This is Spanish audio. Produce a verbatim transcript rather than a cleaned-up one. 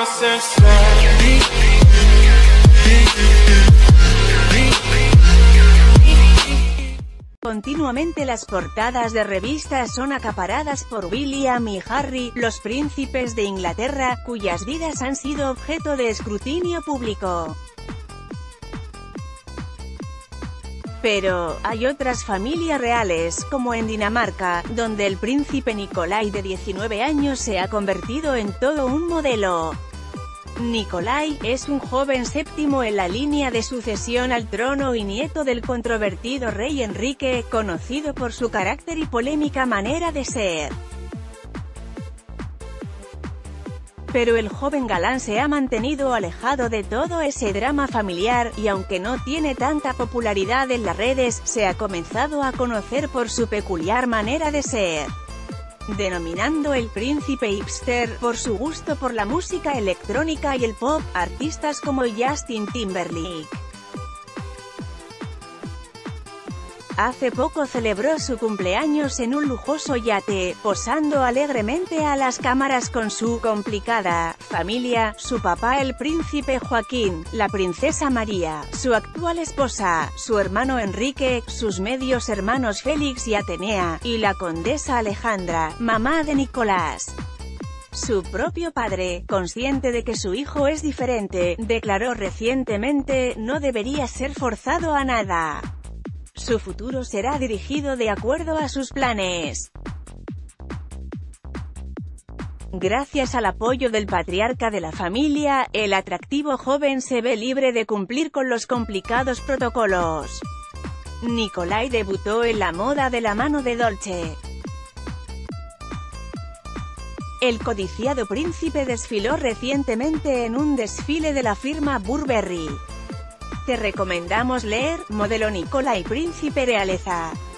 Continuamente las portadas de revistas son acaparadas por William y Harry, los príncipes de Inglaterra, cuyas vidas han sido objeto de escrutinio público. Pero, hay otras familias reales, como en Dinamarca, donde el príncipe Nicolai de diecinueve años se ha convertido en todo un modelo. Nicolai es un joven séptimo en la línea de sucesión al trono y nieto del controvertido rey Enrique, conocido por su carácter y polémica manera de ser. Pero el joven galán se ha mantenido alejado de todo ese drama familiar, y aunque no tiene tanta popularidad en las redes, se ha comenzado a conocer por su peculiar manera de ser. Denominando el príncipe hipster, por su gusto por la música electrónica y el pop, artistas como Justin Timberlake. Hace poco celebró su cumpleaños en un lujoso yate, posando alegremente a las cámaras con su complicada familia, su papá el príncipe Joaquín, la princesa María, su actual esposa, su hermano Enrique, sus medios hermanos Félix y Atenea, y la condesa Alejandra, mamá de Nicolás. Su propio padre, consciente de que su hijo es diferente, declaró recientemente: "No debería ser forzado a nada. Su futuro será dirigido de acuerdo a sus planes". Gracias al apoyo del patriarca de la familia, el atractivo joven se ve libre de cumplir con los complicados protocolos. Nicolai debutó en la moda de la mano de Dolce. El codiciado príncipe desfiló recientemente en un desfile de la firma Burberry. Te recomendamos leer: Modelo Nicolai, príncipe realeza.